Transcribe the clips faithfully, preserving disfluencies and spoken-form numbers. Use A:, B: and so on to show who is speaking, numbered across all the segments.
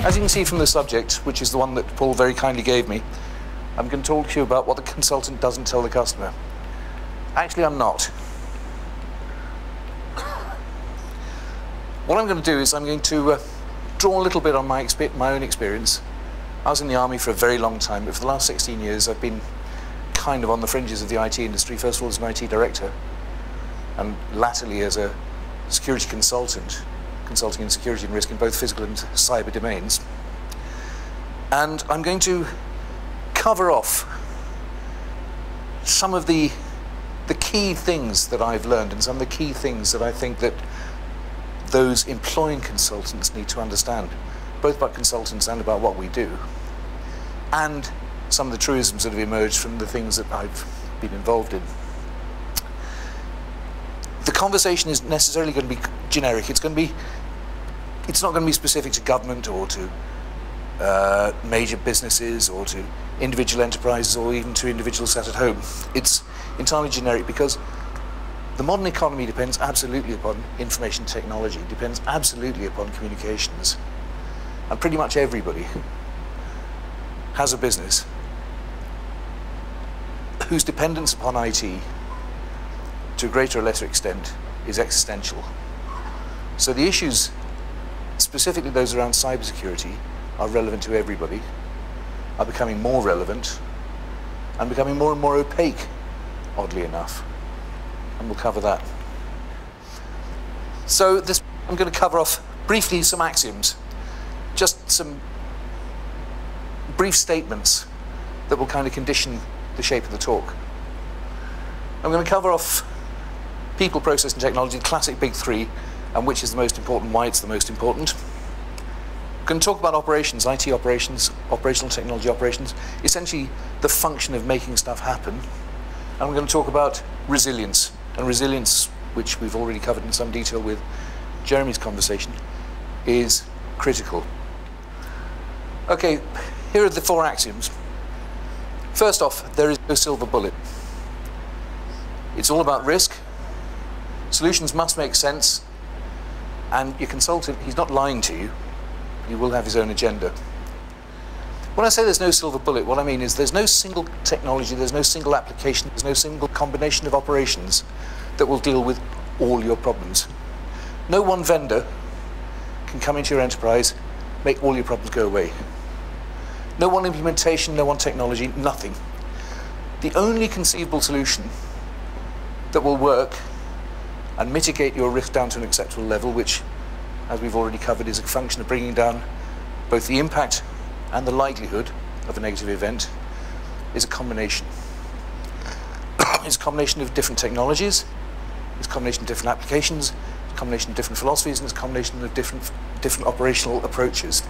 A: As you can see from the subject, which is the one that Paul very kindly gave me, I'm going to talk to you about what the consultant doesn't tell the customer. Actually, I'm not. What I'm going to do is I'm going to uh, draw a little bit on my, my own experience. I was in the army for a very long time, but for the last sixteen years I've been kind of on the fringes of the I T industry, first of all as an I T director, and latterly as a security consultant, consulting in security and risk in both physical and cyber domains. And I'm going to cover off some of the, the key things that I've learned and some of the key things that I think that those employing consultants need to understand, both about consultants and about what we do, and some of the truisms that have emerged from the things that I've been involved in. The conversation is necessarily going to be generic. It's going to be, it's not going to be specific to government or to uh, major businesses or to individual enterprises or even to individuals sat at home. It's entirely generic because the modern economy depends absolutely upon information technology, depends absolutely upon communications. And pretty much everybody has a business whose dependence upon I T, to a greater or lesser extent, is existential. So the issues, specifically those around cybersecurity, are relevant to everybody, are becoming more relevant, and becoming more and more opaque, oddly enough. And we'll cover that. So this, I'm going to cover off briefly some axioms, just some brief statements that will kind of condition the shape of the talk. I'm going to cover off people, process and technology, the classic big three, and which is the most important, why it's the most important. I'm going to talk about operations, I T operations, operational technology operations, essentially the function of making stuff happen. And we're going to talk about resilience, and resilience, which we've already covered in some detail with Jeremy's conversation, is critical. Okay, here are the four axioms. First off, there is no silver bullet. It's all about risk. Solutions must make sense. And your consultant, he's not lying to you. He will have his own agenda. When I say there's no silver bullet, what I mean is there's no single technology, there's no single application, there's no single combination of operations that will deal with all your problems. No one vendor can come into your enterprise, make all your problems go away. No one implementation, no one technology, nothing. The only conceivable solution that will work and mitigate your risk down to an acceptable level, which, as we've already covered, is a function of bringing down both the impact and the likelihood of a negative event, is a combination. It's a combination of different technologies, it's a combination of different applications, it's a combination of different philosophies, and it's a combination of different, different operational approaches.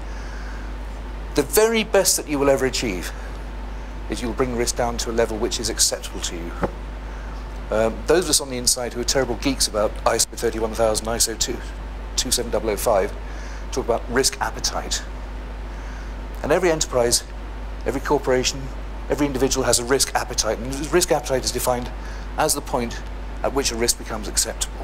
A: The very best that you will ever achieve is you'll bring risk down to a level which is acceptable to you. Um, those of us on the inside who are terrible geeks about I S O thirty-one thousand, I S O two seven zero zero five, talk about risk appetite. And every enterprise, every corporation, every individual has a risk appetite, and risk appetite is defined as the point at which a risk becomes acceptable.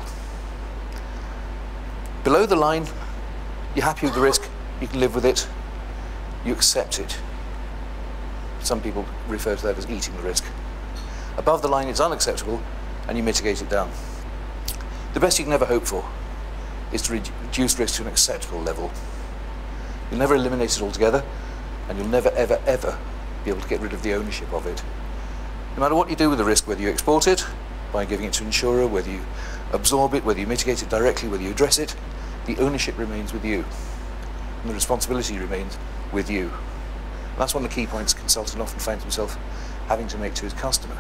A: Below the line, you're happy with the risk, you can live with it, you accept it. Some people refer to that as eating the risk. Above the line, it's unacceptable, and you mitigate it down. The best you can ever hope for is to reduce risk to an acceptable level. You'll never eliminate it altogether, and you'll never, ever, ever be able to get rid of the ownership of it. No matter what you do with the risk, whether you export it by giving it to an insurer, whether you absorb it, whether you mitigate it directly, whether you address it, the ownership remains with you, and the responsibility remains with you. And that's one of the key points a consultant often finds himself having to make to his customer.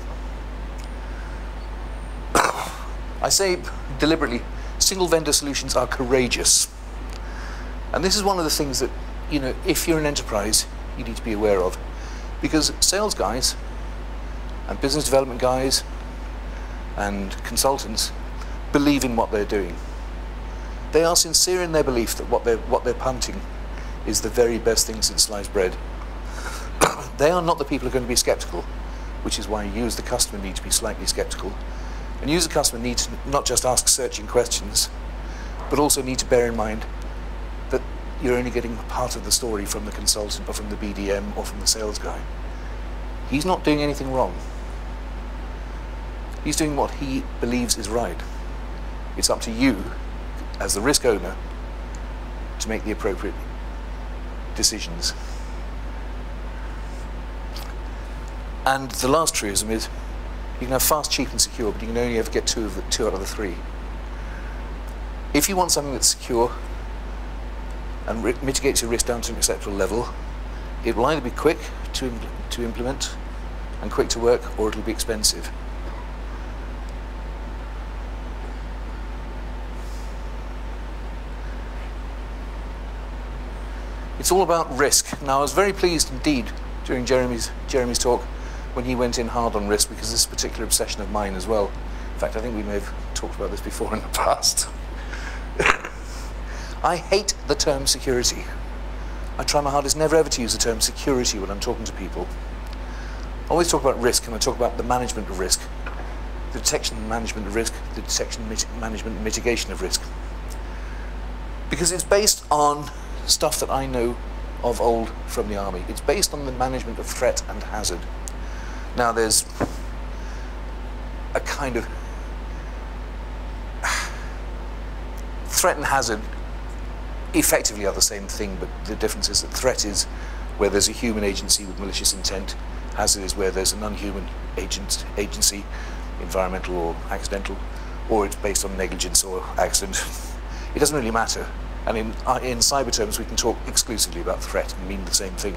A: I say deliberately, single vendor solutions are courageous. And this is one of the things that, you know, if you're an enterprise, you need to be aware of. Because sales guys and business development guys and consultants believe in what they're doing. They are sincere in their belief that what they're, what they're punting is the very best thing since sliced bread. They are not the people who are going to be skeptical, which is why you as the customer need to be slightly skeptical. And you as a customer need to not just ask searching questions, but also need to bear in mind that you're only getting part of the story from the consultant or from the B D M or from the sales guy. He's not doing anything wrong. He's doing what he believes is right. It's up to you, as the risk owner, to make the appropriate decisions. And the last truism is, you can have fast, cheap and secure, but you can only ever get two, of the, two out of the three. If you want something that's secure and mitigates your risk down to an acceptable level, it will either be quick to, impl to implement and quick to work, or it'll be expensive. It's all about risk. Now, I was very pleased indeed during Jeremy's, Jeremy's talk when he went in hard on risk, because this is a particular obsession of mine as well. In fact, I think we may have talked about this before in the past. I hate the term security. I try my hardest never ever to use the term security when I'm talking to people. I always talk about risk, and I talk about the management of risk, the detection and management of risk, the detection, mit management and mitigation of risk. Because it's based on stuff that I know of old from the army. It's based on the management of threat and hazard. Now, there's a kind of threat and hazard effectively are the same thing, but the difference is that threat is where there's a human agency with malicious intent. Hazard is where there's an unhuman agent, agency, environmental or accidental, or it's based on negligence or accident. It doesn't really matter. And in, uh, in cyber terms, we can talk exclusively about threat and mean the same thing.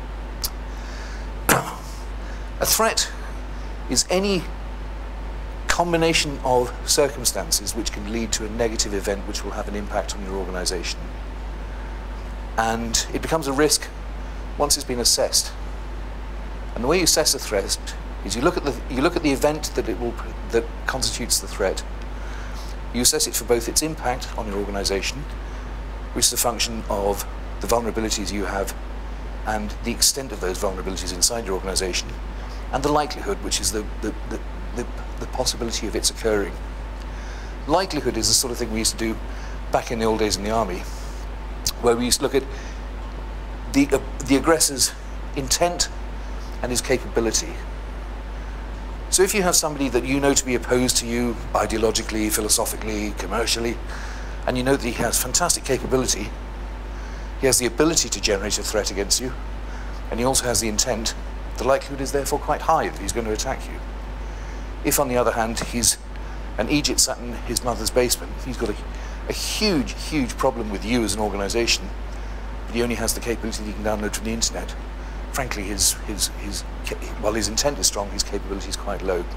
A: A threat is any combination of circumstances which can lead to a negative event which will have an impact on your organization. And it becomes a risk once it's been assessed. And the way you assess a threat is you look at the, you look at the event that, it will, that constitutes the threat. You assess it for both its impact on your organization, which is a function of the vulnerabilities you have and the extent of those vulnerabilities inside your organization, and the likelihood, which is the, the, the, the, the possibility of its occurring. Likelihood is the sort of thing we used to do back in the old days in the army, where we used to look at the, uh, the aggressor's intent and his capability. So if you have somebody that you know to be opposed to you ideologically, philosophically, commercially, and you know that he has fantastic capability, he has the ability to generate a threat against you, and he also has the intent, the likelihood is therefore quite high that he's going to attack you. If, on the other hand, he's an Egypt sat in his mother's basement, he's got a, a huge, huge problem with you as an organization, but he only has the capability that he can download from the internet. Frankly, his, his, his, while his intent is strong, his capability is quite low.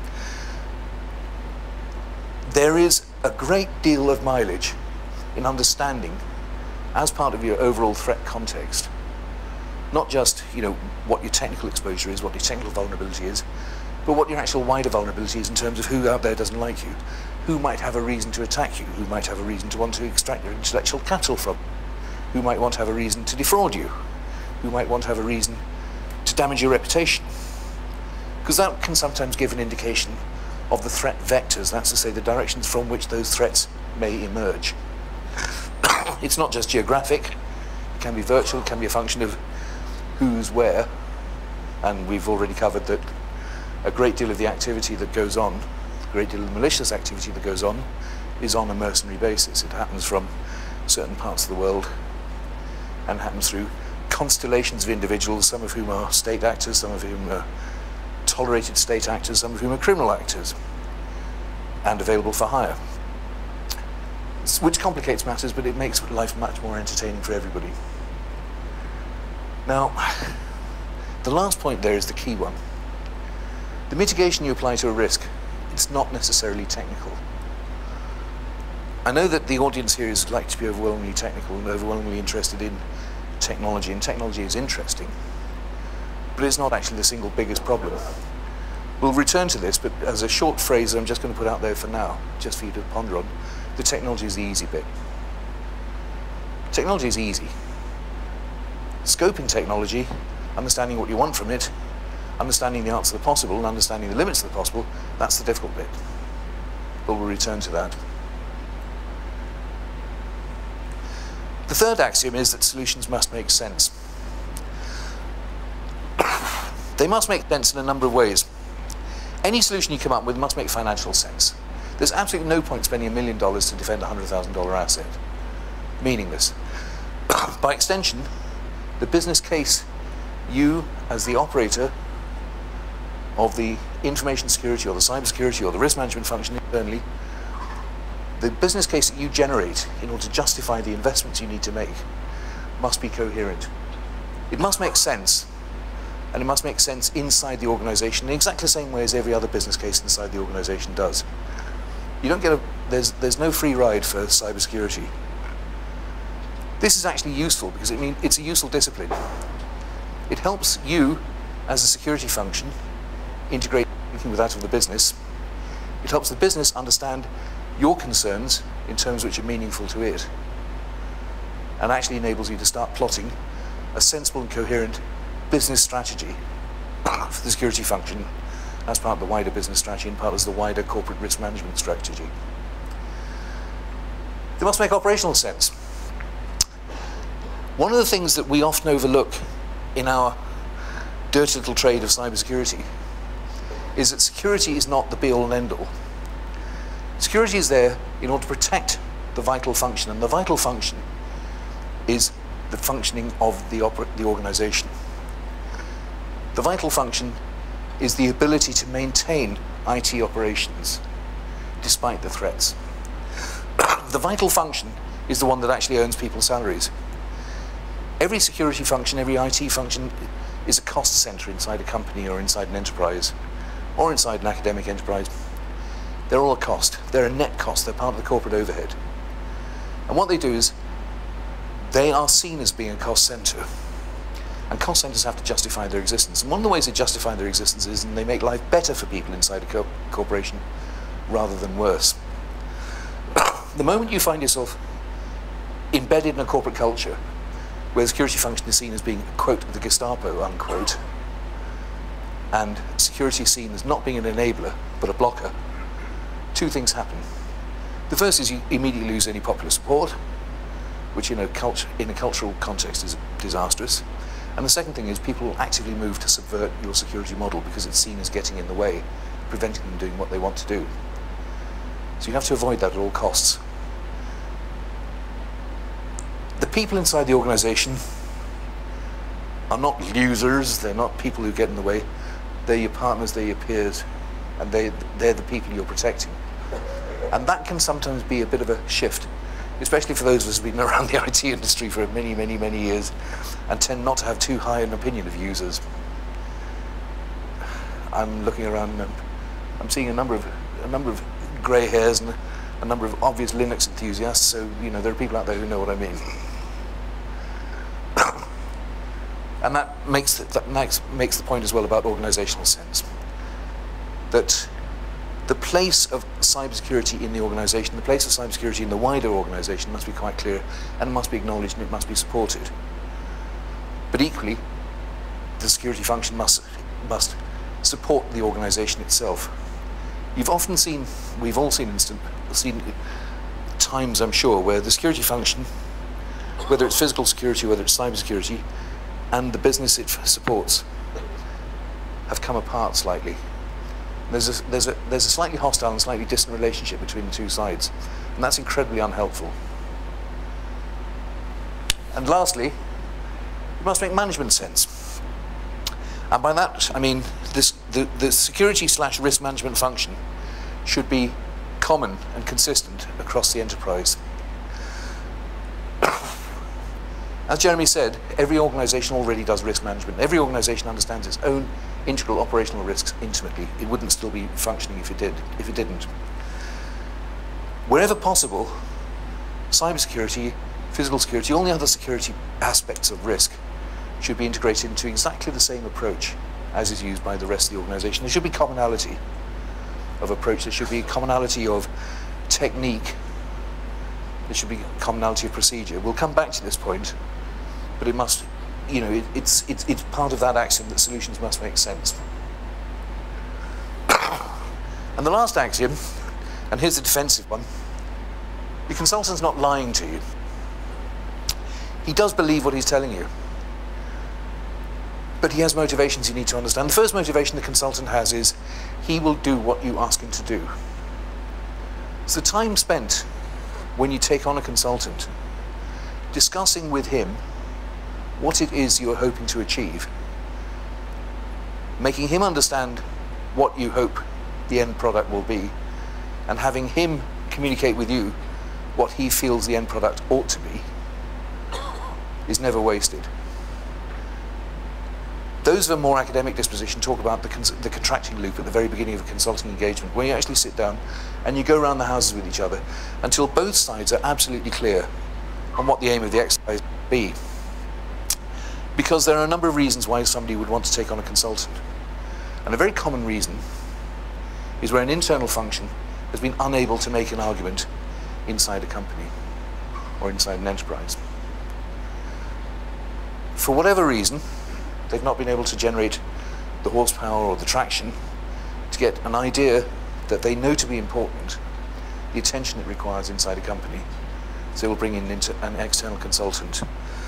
A: There is a great deal of mileage in understanding, as part of your overall threat context, not just, you know, what your technical exposure is, what your technical vulnerability is, but what your actual wider vulnerability is in terms of who out there doesn't like you, who might have a reason to attack you, who might have a reason to want to extract your intellectual capital from, who might want to have a reason to defraud you, who might want to have a reason to damage your reputation. Because that can sometimes give an indication of the threat vectors, that's to say the directions from which those threats may emerge. It's not just geographic, it can be virtual, it can be a function of who's where, and we've already covered that a great deal of the activity that goes on, a great deal of the malicious activity that goes on, is on a mercenary basis. It happens from certain parts of the world and happens through constellations of individuals, some of whom are state actors, some of whom are tolerated state actors, some of whom are criminal actors, and available for hire. Which complicates matters, but it makes life much more entertaining for everybody. Now, the last point there is the key one. The mitigation you apply to a risk, it's not necessarily technical. I know that the audience here is like to be overwhelmingly technical and overwhelmingly interested in technology, and technology is interesting, but it's not actually the single biggest problem. We'll return to this, but as a short phrase I'm just going to put out there for now, just for you to ponder on, the technology is the easy bit. Technology is easy. Scoping technology, understanding what you want from it, understanding the arts of the possible and understanding the limits of the possible, that's the difficult bit. But we'll return to that. The third axiom is that solutions must make sense. They must make sense in a number of ways. Any solution you come up with must make financial sense. There's absolutely no point spending a million dollars to defend a one hundred thousand dollar asset. Meaningless. By extension, the business case you, as the operator of the information security or the cyber security or the risk management function internally, the business case that you generate in order to justify the investments you need to make must be coherent. It must make sense, and it must make sense inside the organization in exactly the same way as every other business case inside the organization does. You don't get a, there's, there's no free ride for cybersecurity. This is actually useful because it mean, it's a useful discipline. It helps you, as a security function, integrate thinking with that of the business. It helps the business understand your concerns in terms which are meaningful to it, and actually enables you to start plotting a sensible and coherent business strategy for the security function as part of the wider business strategy and part of the wider corporate risk management strategy. They must make operational sense. One of the things that we often overlook in our dirty little trade of cybersecurity is that security is not the be-all and end-all. Security is there in order to protect the vital function, and the vital function is the functioning of the, the organization. The vital function is the ability to maintain I T operations despite the threats. The vital function is the one that actually earns people's salaries. Every security function, every I T function is a cost center inside a company or inside an enterprise or inside an academic enterprise. They're all a cost. They're a net cost. They're part of the corporate overhead. And what they do is they are seen as being a cost center. And cost centers have to justify their existence. And one of the ways they justify their existence is and they make life better for people inside a co corporation rather than worse. The moment you find yourself embedded in a corporate culture where the security function is seen as being, quote, the Gestapo, unquote, and security is seen as not being an enabler, but a blocker, two things happen. The first is you immediately lose any popular support, which in a, culture, in a cultural context is disastrous. And the second thing is people actively move to subvert your security model because it's seen as getting in the way, preventing them doing what they want to do. So you have to avoid that at all costs. The people inside the organization are not users, they're not people who get in the way, they're your partners, they're your peers, and they, they're the people you're protecting. And that can sometimes be a bit of a shift, especially for those of us who've been around the I T industry for many, many, many years and tend not to have too high an opinion of users. I'm looking around and I'm seeing a number of, a number of grey hairs and a number of obvious Linux enthusiasts, so you know there are people out there who know what I mean. And that makes, the, that makes, makes the point as well about organizational sense. That the place of cybersecurity in the organization, the place of cybersecurity in the wider organization must be quite clear and must be acknowledged and it must be supported. But equally, the security function must, must support the organization itself. You've often seen, we've all seen instant, seen times I'm sure, where the security function, whether it's physical security, whether it's cybersecurity, and the business it supports have come apart slightly. There's a, there's, a, there's a slightly hostile and slightly distant relationship between the two sides, and that's incredibly unhelpful. And lastly, it must make management sense. And by that, I mean this, the, the security slash risk management function should be common and consistent across the enterprise. As Jeremy said, every organization already does risk management. Every organization understands its own integral operational risks intimately. It wouldn't still be functioning if it did, if it didn't. Wherever possible, cybersecurity, physical security, all the other security aspects of risk should be integrated into exactly the same approach as is used by the rest of the organization. There should be commonality of approach. There should be commonality of technique. There should be commonality of procedure. We'll come back to this point, but it must, you know, it, it's, it's, it's part of that axiom that solutions must make sense. And the last axiom, and here's the defensive one, the consultant's not lying to you. He does believe what he's telling you. But he has motivations you need to understand. The first motivation the consultant has is he will do what you ask him to do. So the time spent when you take on a consultant, discussing with him what it is you're hoping to achieve, making him understand what you hope the end product will be, and having him communicate with you what he feels the end product ought to be, is never wasted. Those of a more academic disposition talk about the, cons the contracting loop at the very beginning of a consulting engagement, where you actually sit down and you go around the houses with each other until both sides are absolutely clear on what the aim of the exercise will be. Because there are a number of reasons why somebody would want to take on a consultant. And a very common reason is where an internal function has been unable to make an argument inside a company or inside an enterprise. For whatever reason, they've not been able to generate the horsepower or the traction to get an idea that they know to be important, the attention it requires inside a company. So they will bring in an external consultant.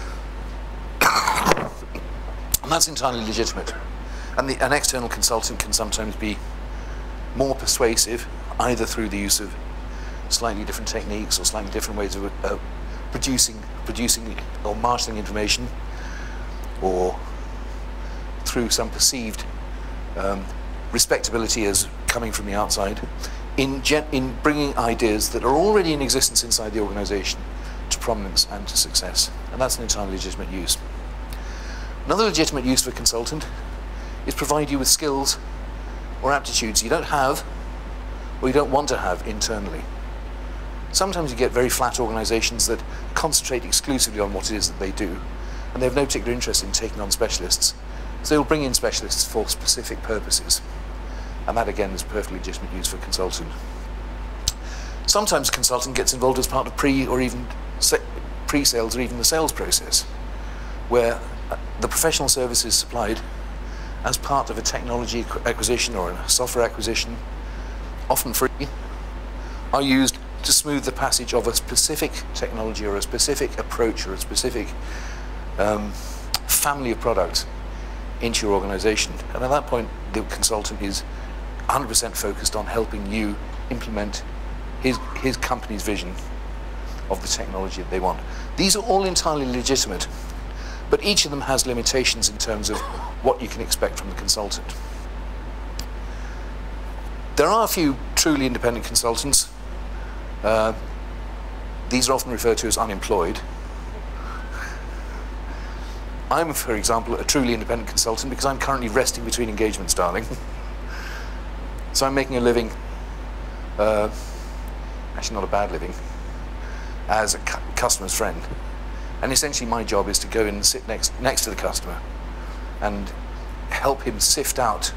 A: And that's entirely legitimate. And the, an external consultant can sometimes be more persuasive, either through the use of slightly different techniques or slightly different ways of uh, producing, producing or marshalling information, or through some perceived um, respectability as coming from the outside, in, in bringing ideas that are already in existence inside the organization to prominence and to success. And that's an entirely legitimate use. Another legitimate use for a consultant is provide you with skills or aptitudes you don't have or you don't want to have internally. Sometimes you get very flat organizations that concentrate exclusively on what it is that they do, and they have no particular interest in taking on specialists. So they'll bring in specialists for specific purposes. And that, again, is perfectly legitimate use for a consultant. Sometimes a consultant gets involved as part of pre or even pre-sales or even the sales process, where the professional services supplied as part of a technology acquisition or a software acquisition, often free, are used to smooth the passage of a specific technology or a specific approach or a specific um, family of products into your organization. And at that point, the consultant is one hundred percent focused on helping you implement his, his company's vision of the technology that they want. These are all entirely legitimate, but each of them has limitations in terms of what you can expect from the consultant. There are a few truly independent consultants. Uh, these are often referred to as unemployed. I'm, for example, a truly independent consultant because I'm currently resting between engagements, darling. So I'm making a living, uh, actually not a bad living, as a cu customer's friend. And essentially my job is to go in and sit next, next to the customer and help him sift out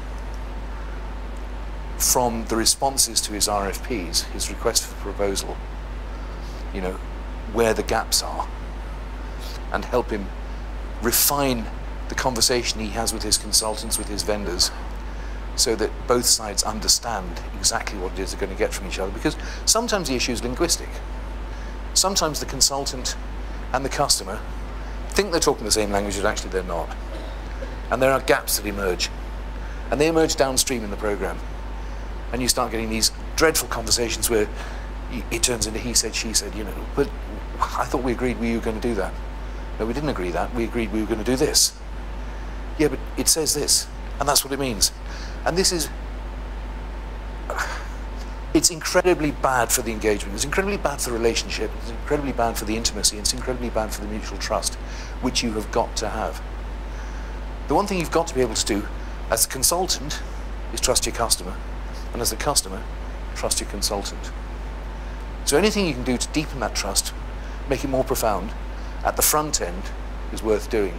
A: from the responses to his R F Ps, his request for proposal, you know, where the gaps are, and help him refine the conversation he has with his consultants, with his vendors, so that both sides understand exactly what it is they're going to get from each other. Because sometimes the issue is linguistic. Sometimes the consultant and the customer think they're talking the same language, but actually they're not. And there are gaps that emerge. And they emerge downstream in the program. And you start getting these dreadful conversations where it turns into he said, she said, you know, but I thought we agreed we were going to do that. No, we didn't agree that. We agreed we were going to do this. Yeah, but it says this, and that's what it means. And this is, it's incredibly bad for the engagement. It's incredibly bad for the relationship. It's incredibly bad for the intimacy. It's incredibly bad for the mutual trust, which you have got to have. The one thing you've got to be able to do as a consultant is trust your customer, and as a customer, trust your consultant. So anything you can do to deepen that trust, make it more profound, at the front end, is worth doing.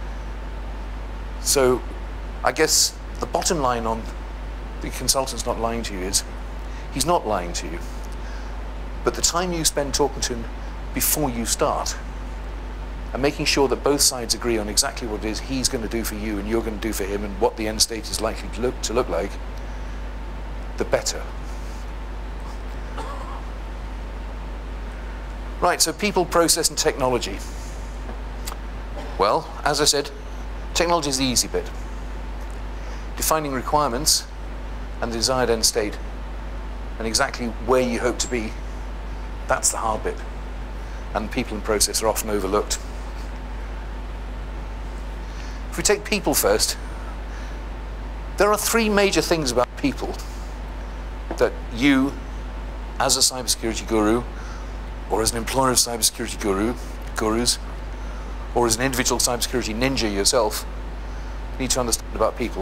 A: So I guess the bottom line on the consultant's not lying to you is, he's not lying to you. But the time you spend talking to him before you start, and making sure that both sides agree on exactly what it is he's going to do for you and you're going to do for him and what the end state is likely to look, to look like, the better. Right, so people, process and technology. Well, as I said, technology is the easy bit. Defining requirements and the desired end state and exactly where you hope to be, that's the hard bit. And people and process are often overlooked. If we take people first, there are three major things about people that you, as a cybersecurity guru, or as an employer of cybersecurity guru, gurus, or as an individual cybersecurity ninja yourself, need to understand about people.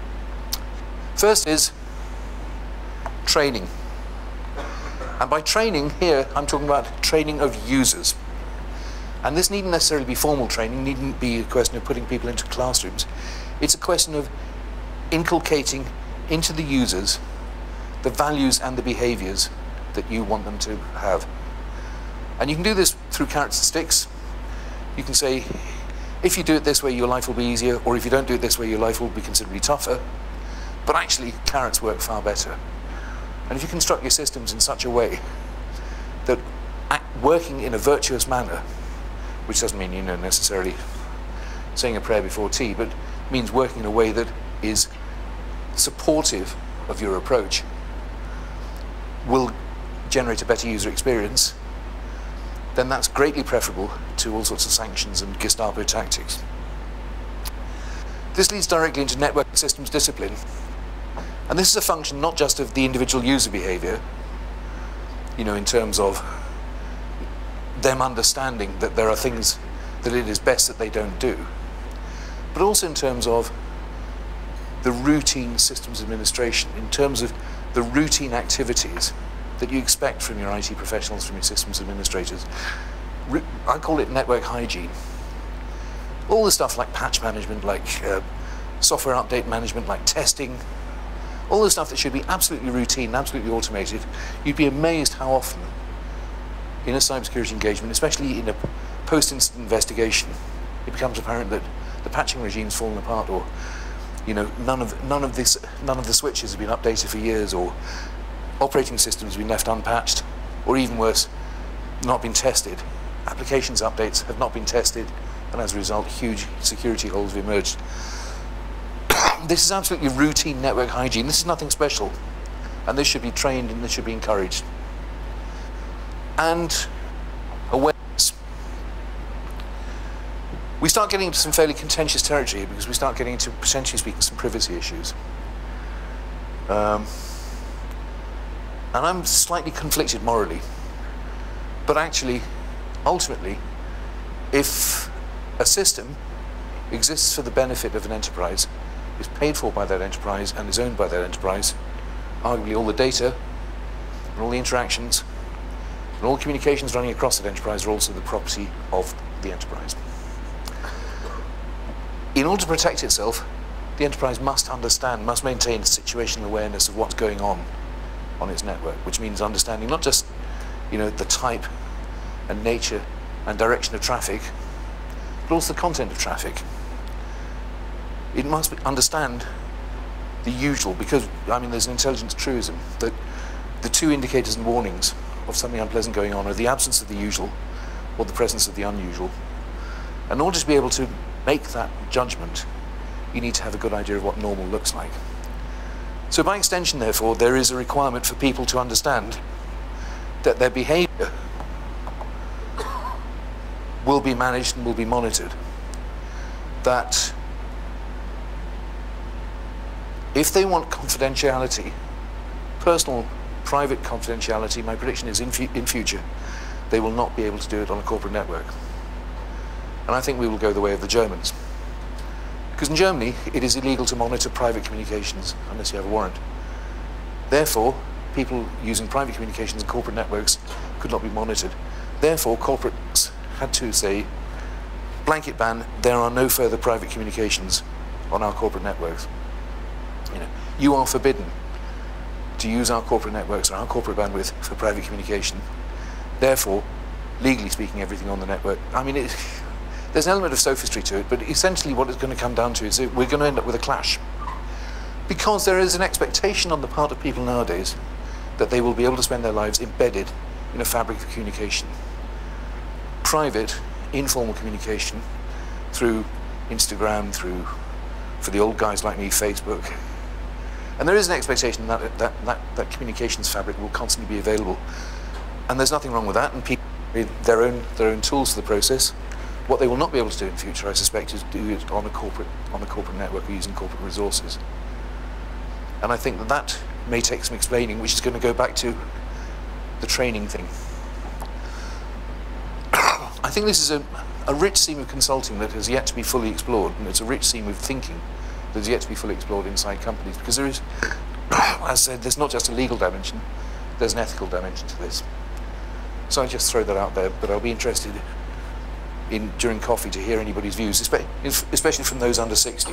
A: First is training. And by training here, I'm talking about training of users. And this needn't necessarily be formal training, needn't be a question of putting people into classrooms. It's a question of inculcating into the users the values and the behaviors that you want them to have. And you can do this through carrots and sticks. You can say, if you do it this way, your life will be easier, or if you don't do it this way, your life will be considerably tougher. But actually, carrots work far better. And if you construct your systems in such a way that working in a virtuous manner, which doesn't mean, you know, necessarily saying a prayer before tea, but means working in a way that is supportive of your approach, will generate a better user experience, then that's greatly preferable to all sorts of sanctions and Gestapo tactics. This leads directly into network systems discipline. And this is a function not just of the individual user behavior, you know, in terms of them understanding that there are things that it is best that they don't do, but also in terms of the routine systems administration, in terms of the routine activities that you expect from your I T professionals, from your systems administrators. I call it network hygiene. All the stuff like patch management, like uh, software update management, like testing, all the stuff that should be absolutely routine, absolutely automated. You'd be amazed how often in a cybersecurity engagement, especially in a post-incident investigation, it becomes apparent that the patching regime's fallen apart, or you know, none of none of this none of the switches have been updated for years, or operating systems have been left unpatched, or even worse, not been tested. Applications updates have not been tested, and as a result, huge security holes have emerged. This is absolutely routine network hygiene. This is nothing special, and this should be trained and this should be encouraged. And awareness. We start getting into some fairly contentious territory because we start getting into, potentially speaking, some privacy issues. Um, and I'm slightly conflicted morally, but actually, ultimately, if a system exists for the benefit of an enterprise, is paid for by that enterprise and is owned by that enterprise, arguably all the data and all the interactions and all the communications running across that enterprise are also the property of the enterprise. In order to protect itself, the enterprise must understand, must maintain situational awareness of what's going on on its network, which means understanding not just, you know, the type and nature and direction of traffic, but also the content of traffic. It must understand the usual, because, I mean, there's an intelligence truism that the two indicators and warnings of something unpleasant going on are the absence of the usual or the presence of the unusual. In order to be able to make that judgment, you need to have a good idea of what normal looks like. So by extension, therefore, there is a requirement for people to understand that their behavior will be managed and will be monitored. That if they want confidentiality, personal, private confidentiality, my prediction is in, fu in future, they will not be able to do it on a corporate network. And I think we will go the way of the Germans. Because in Germany, it is illegal to monitor private communications unless you have a warrant. Therefore, people using private communications in corporate networks could not be monitored. Therefore, corporates had to say, blanket ban, there are no further private communications on our corporate networks. You know, you are forbidden to use our corporate networks or our corporate bandwidth for private communication. Therefore, legally speaking, everything on the network, I mean, it, there's an element of sophistry to it, but essentially what it's going to come down to is that we're going to end up with a clash. Because there is an expectation on the part of people nowadays that they will be able to spend their lives embedded in a fabric of communication. Private, informal communication through Instagram, through, for the old guys like me, Facebook. And there is an expectation that that, that, that communications fabric will constantly be available. And there's nothing wrong with that, and people create their own, their own tools for the process. What they will not be able to do in future, I suspect, is do it on a corporate, on a corporate network or using corporate resources. And I think that that may take some explaining, which is going to go back to the training thing. I think this is a, a rich seam of consulting that has yet to be fully explored, and it's a rich seam of thinking that has yet to be fully explored inside companies, because there is, as I said, there's not just a legal dimension, there's an ethical dimension to this. So I just throw that out there, but I'll be interested in, during coffee, to hear anybody's views, especially from those under sixty.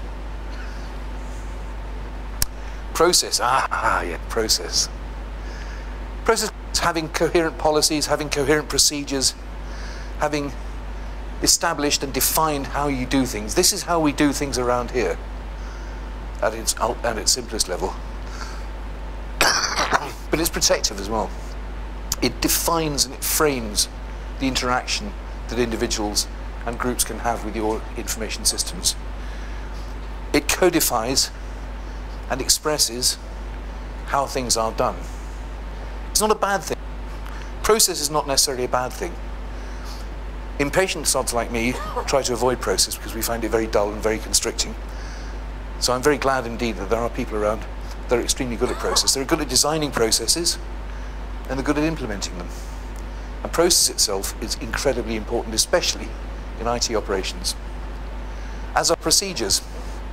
A: Process, ah, ah yeah, process. Process is having coherent policies, having coherent procedures, having established and defined how you do things. This is how we do things around here, at its, at its simplest level. But it's protective as well. It defines and it frames the interaction that individuals and groups can have with your information systems. It codifies and expresses how things are done. It's not a bad thing. Process is not necessarily a bad thing. Impatient sods like me try to avoid process because we find it very dull and very constricting. So I'm very glad indeed that there are people around that are extremely good at process. They're good at designing processes, and they're good at implementing them. And process itself is incredibly important, especially in I T operations, as are procedures.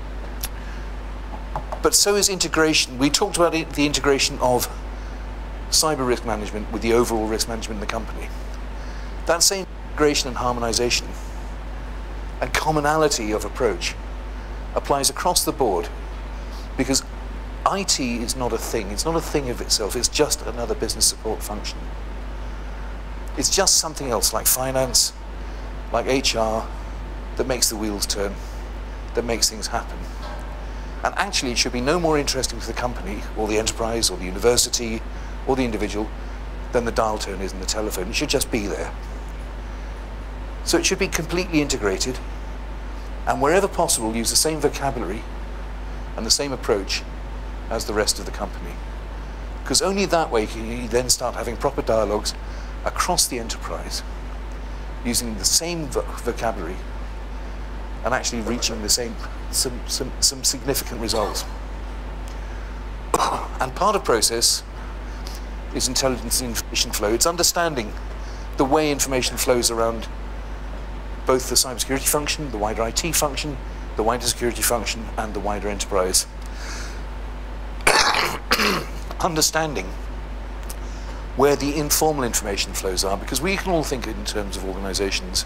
A: But so is integration. We talked about it, the integration of cyber risk management with the overall risk management in the company. That same integration and harmonization and commonality of approach applies across the board, because I T is not a thing. It's not a thing of itself. It's just another business support function. It's just something else, like finance, like H R, that makes the wheels turn, that makes things happen. And actually, it should be no more interesting to the company, or the enterprise, or the university, or the individual, than the dial tone is in the telephone. It should just be there. So it should be completely integrated, and wherever possible, use the same vocabulary and the same approach as the rest of the company. Because only that way can you then start having proper dialogues across the enterprise, using the same vo vocabulary, and actually reaching the same, some, some, some significant results. And part of process is intelligence and information flow. It's understanding the way information flows around both the cybersecurity function, the wider I T function, the wider security function, and the wider enterprise. Understanding where the informal information flows are, because we can all think in terms of organizations,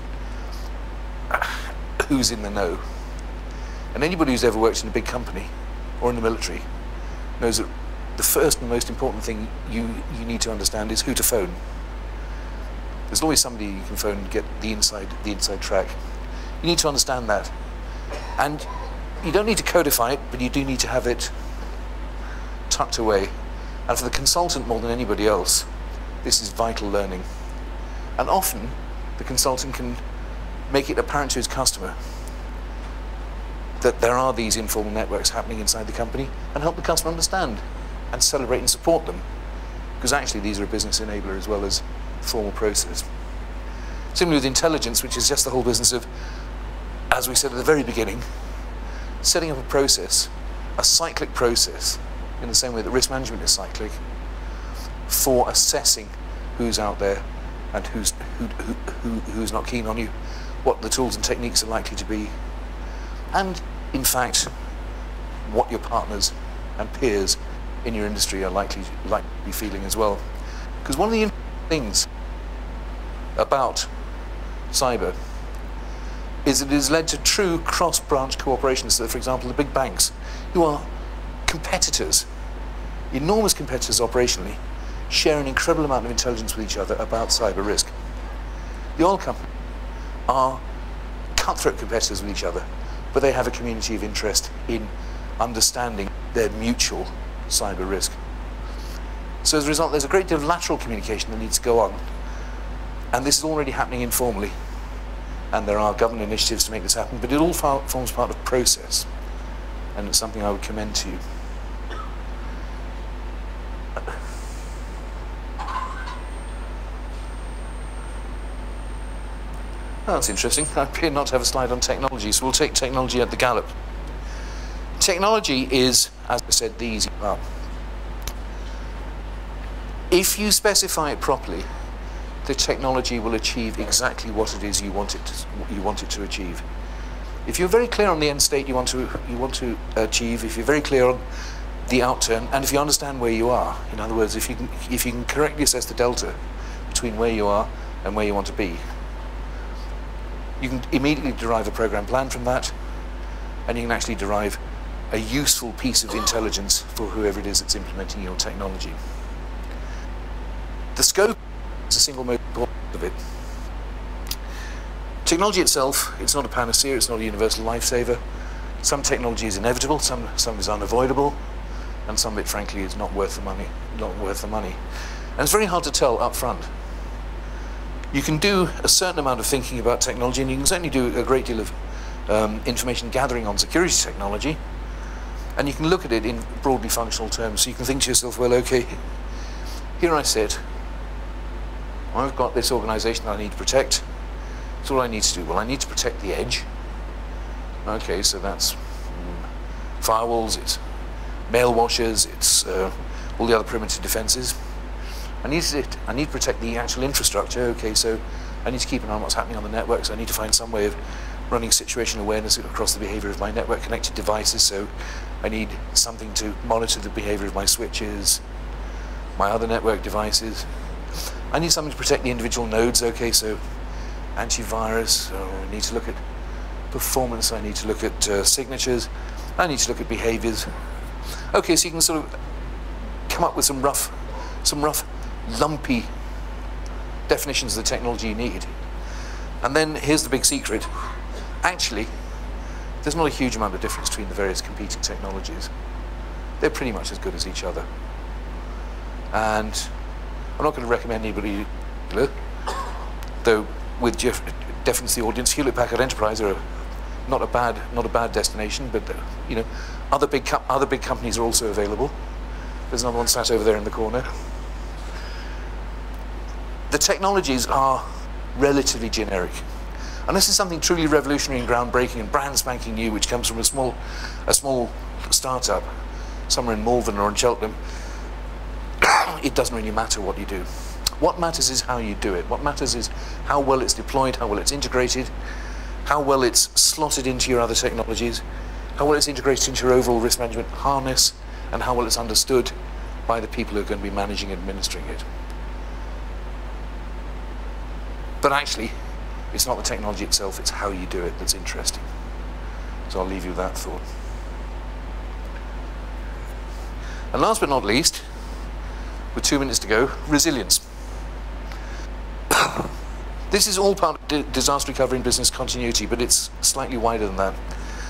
A: who's in the know. And anybody who's ever worked in a big company or in the military knows that the first and most important thing you, you need to understand is who to phone. There's always somebody you can phone and get the inside, the inside track. You need to understand that. And you don't need to codify it, but you do need to have it tucked away. And for the consultant more than anybody else, this is vital learning. And often, the consultant can make it apparent to his customer that there are these informal networks happening inside the company, and help the customer understand and celebrate and support them. Because actually these are a business enabler as well as formal process. Similarly with intelligence, which is just the whole business of, as we said at the very beginning, setting up a process, a cyclic process, in the same way that risk management is cyclic, for assessing who's out there and who's, who, who, who, who's not keen on you, what the tools and techniques are likely to be, and in fact, what your partners and peers in your industry are likely, likely to be feeling as well. Because one of the interesting things about cyber is that it has led to true cross-branch cooperation. So, for example, the big banks, who are competitors, enormous competitors operationally, share an incredible amount of intelligence with each other about cyber risk. The oil companies are cutthroat competitors with each other, but they have a community of interest in understanding their mutual cyber risk. So as a result, there's a great deal of lateral communication that needs to go on, and this is already happening informally and there are government initiatives to make this happen, but it all forms part of process, and it's something I would commend to you. Oh, that's interesting. I appear not to have a slide on technology, so we'll take technology at the gallop. Technology is, as I said, the easy part. If you specify it properly, the technology will achieve exactly what it is you want it to, you want it to achieve. If you're very clear on the end state you want to you want to achieve, if you're very clear on the outturn, and if you understand where you are, in other words, if you can if you can correctly assess the delta between where you are and where you want to be, you can immediately derive a program plan from that, and you can actually derive a useful piece of intelligence for whoever it is that's implementing your technology. The scope is the single most important of it. Technology itself, it's not a panacea, it's not a universal lifesaver. Some technology is inevitable, some, some is unavoidable, and some of it, frankly, is not worth the money, not worth the money. And it's very hard to tell up front. You can do a certain amount of thinking about technology, and you can certainly do a great deal of um, information gathering on security technology, and you can look at it in broadly functional terms. So you can think to yourself, well, okay, here I sit, I've got this organization that I need to protect. So what I need to do? Well, I need to protect the edge. Okay, so that's mm, firewalls, it's mail washers, it's uh, all the other perimeter defenses. I need to, I need to protect the actual infrastructure. Okay, so I need to keep an eye on what's happening on the network, so I need to find some way of running situational awareness across the behavior of my network connected devices, so I need something to monitor the behavior of my switches, my other network devices. I need something to protect the individual nodes. Okay, so antivirus, so I need to look at performance, I need to look at uh, signatures, I need to look at behaviors. Okay, so you can sort of come up with some rough, some rough lumpy definitions of the technology you need. And then here's the big secret. Actually, there's not a huge amount of difference between the various competing technologies. They're pretty much as good as each other. And I'm not going to recommend anybody, though with deference to the audience, Hewlett-Packard Enterprise are not a bad, not a bad destination, but uh, you know, other big, other big companies are also available. There's another one sat over there in the corner. The technologies are relatively generic. Unless it's something truly revolutionary and groundbreaking and brand spanking new, which comes from a small, a small startup somewhere in Malvern or in Cheltenham, it doesn't really matter what you do. What matters is how you do it. What matters is how well it's deployed, how well it's integrated, how well it's slotted into your other technologies, how well it's integrated into your overall risk management harness, and how well it's understood by the people who are going to be managing and administering it. But actually, it's not the technology itself, it's how you do it that's interesting. So I'll leave you with that thought. And last but not least, with two minutes to go, resilience. This is all part of disaster recovery and business continuity, but it's slightly wider than that.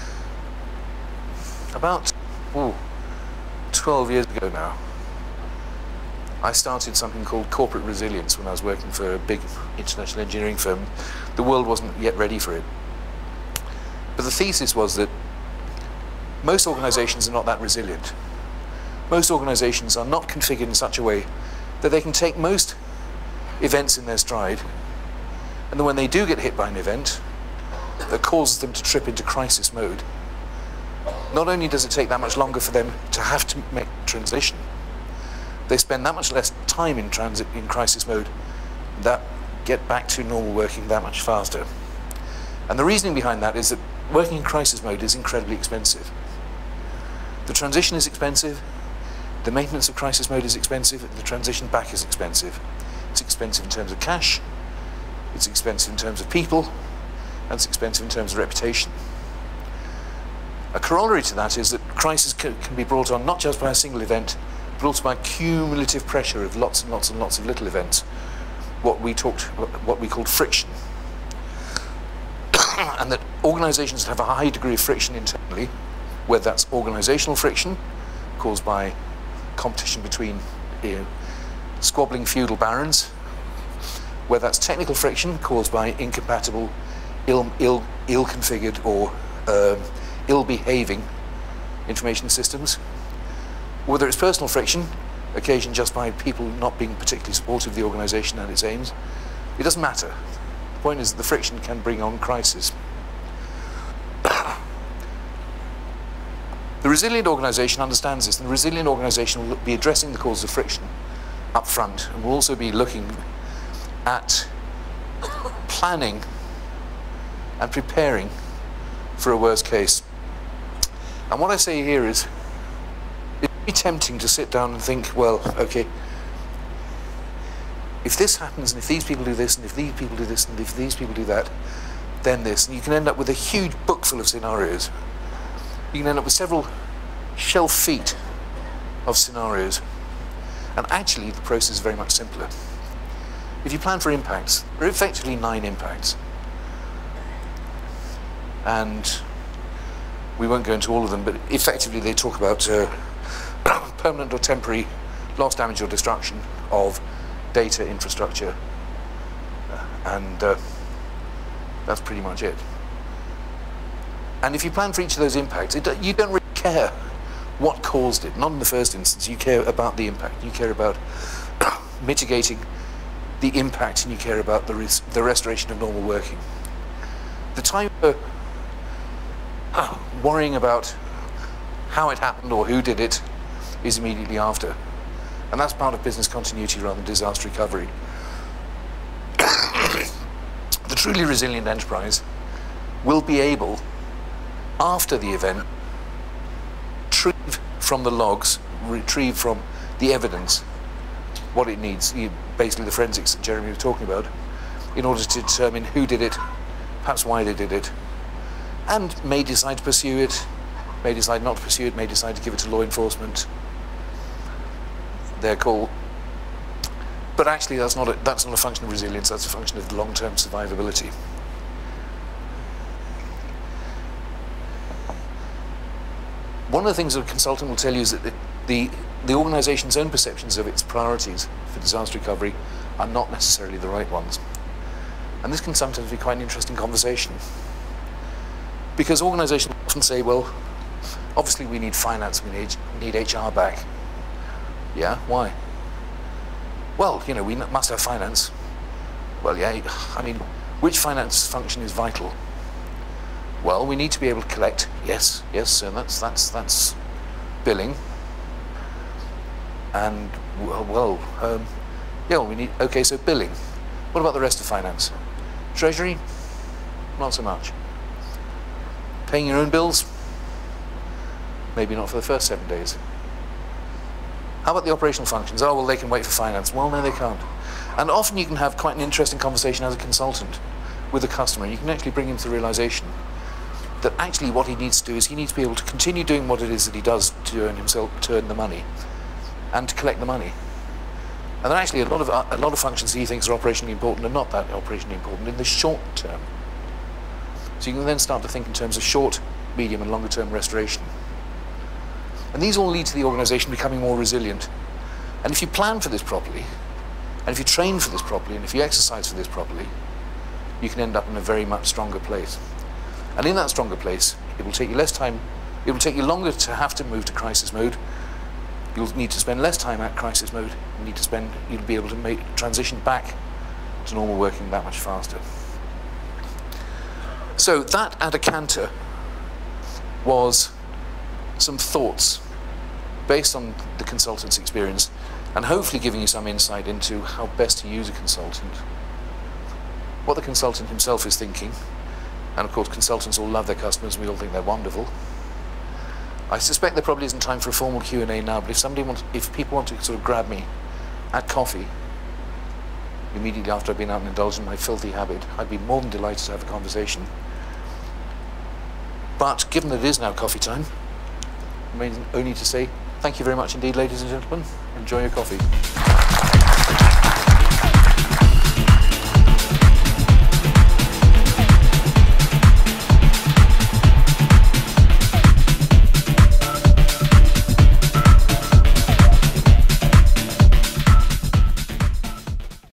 A: About ooh, twelve years ago now, I started something called corporate resilience when I was working for a big international engineering firm. The world wasn't yet ready for it. But the thesis was that most organizations are not that resilient. Most organizations are not configured in such a way that they can take most events in their stride, and then when they do get hit by an event that causes them to trip into crisis mode, not only does it take that much longer for them to have to make transition, they spend that much less time in transit in crisis mode, that get back to normal working that much faster. And the reasoning behind that is that working in crisis mode is incredibly expensive. The transition is expensive, the maintenance of crisis mode is expensive, and the transition back is expensive. It's expensive in terms of cash, it's expensive in terms of people, and it's expensive in terms of reputation. A corollary to that is that crisis can, can be brought on not just by a single event, but also by cumulative pressure of lots and lots and lots of little events, what we talked, what we called friction. And that organizations have a high degree of friction internally, whether that's organizational friction caused by competition between you know, squabbling feudal barons, whether that's technical friction caused by incompatible ill, ill, ill-configured or um, ill-behaving information systems, whether it's personal friction, occasioned just by people not being particularly supportive of the organisation and its aims, it doesn't matter. The point is that the friction can bring on crisis. The resilient organisation understands this, and the resilient organisation will be addressing the causes of friction up front, and will also be looking at planning and preparing for a worst case. And what I say here is, it's very tempting to sit down and think, well, okay, if this happens, and if these people do this, and if these people do this, and if these people do that, then this, and you can end up with a huge book full of scenarios. You can end up with several shelf feet of scenarios. And actually, the process is very much simpler. If you plan for impacts, there are effectively nine impacts. And we won't go into all of them, but effectively they talk about uh, permanent or temporary loss, damage or destruction of data infrastructure. Uh, and uh, that's pretty much it. And if you plan for each of those impacts, it, you don't really care what caused it. Not in the first instance. You care about the impact. You care about mitigating the impact, and you care about the, res the restoration of normal working. The time for uh, worrying about how it happened or who did it is immediately after. And that's part of business continuity rather than disaster recovery. The truly resilient enterprise will be able, after the event, retrieve from the logs, retrieve from the evidence what it needs, basically the forensics that Jeremy was talking about, in order to determine who did it, perhaps why they did it, and may decide to pursue it, may decide not to pursue it, may decide to give it to law enforcement. Their call. But actually that's not a, that's not a function of resilience, that's a function of long-term survivability. One of the things that a consultant will tell you is that the, the, the organisation's own perceptions of its priorities for disaster recovery are not necessarily the right ones. And this can sometimes be quite an interesting conversation. Because organisations often say, well, obviously we need finance, we need, we need H R back. Yeah, why? Well, you know, we must have finance. Well, yeah, I mean, which finance function is vital? Well, we need to be able to collect. Yes, yes, and that's that's that's billing. And well, well um, yeah, well, we need. Okay, so billing. What about the rest of finance? Treasury? Not so much. Paying your own bills? Maybe not for the first seven days. How about the operational functions? Oh, well, they can wait for finance. Well, no, they can't. And often you can have quite an interesting conversation as a consultant with a customer. You can actually bring him to the realization that actually what he needs to do is he needs to be able to continue doing what it is that he does to earn himself, to earn the money, and to collect the money. And then actually a lot of a lot of functions he thinks are operationally important are not that operationally important in the short term. So you can then start to think in terms of short, medium, and longer term restoration. And these all lead to the organisation becoming more resilient. And if you plan for this properly, and if you train for this properly, and if you exercise for this properly, you can end up in a very much stronger place. And in that stronger place, it will take you less time, it will take you longer to have to move to crisis mode. You'll need to spend less time at crisis mode. You need to spend, you'll be able to make transition back to normal working that much faster. So that at a canter was some thoughts based on the consultant's experience, and hopefully giving you some insight into how best to use a consultant, what the consultant himself is thinking. And of course consultants all love their customers, we all think they're wonderful. I suspect there probably isn't time for a formal Q and A now, but if somebody wants, if people want to sort of grab me at coffee immediately after I've been out and indulged in my filthy habit, I'd be more than delighted to have a conversation. But given that it is now coffee time, I remains only to say thank you very much indeed, ladies and gentlemen. Enjoy your coffee.